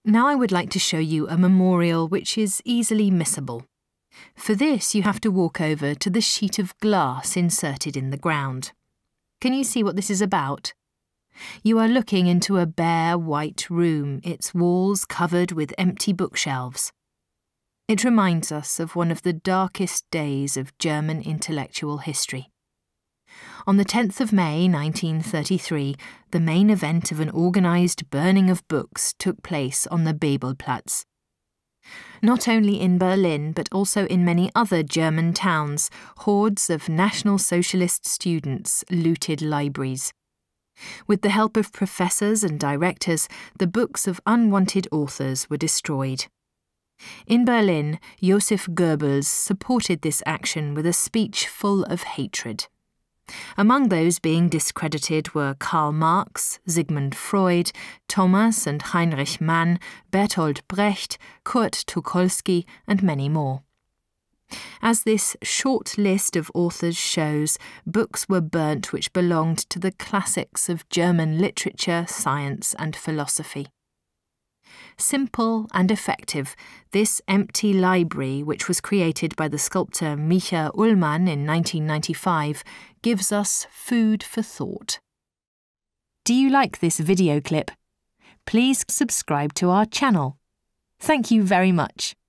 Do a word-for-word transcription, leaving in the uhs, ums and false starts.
Now I would like to show you a memorial which is easily missable. For this, you have to walk over to the sheet of glass inserted in the ground. Can you see what this is about? You are looking into a bare white room, its walls covered with empty bookshelves. It reminds us of one of the darkest days of German intellectual history. On the tenth of May nineteen thirty-three, the main event of an organised burning of books took place on the Bebelplatz. Not only in Berlin, but also in many other German towns, hordes of National Socialist students looted libraries. With the help of professors and directors, the books of unwanted authors were destroyed. In Berlin, Joseph Goebbels supported this action with a speech full of hatred. Among those being discredited were Karl Marx, Sigmund Freud, Thomas and Heinrich Mann, Bertolt Brecht, Kurt Tucholsky, and many more. As this short list of authors shows, books were burnt which belonged to the classics of German literature, science, and philosophy. Simple and effective, this empty library, which was created by the sculptor Micha Ullmann in nineteen ninety-five, gives us food for thought. Do you like this video clip? Please subscribe to our channel. Thank you very much.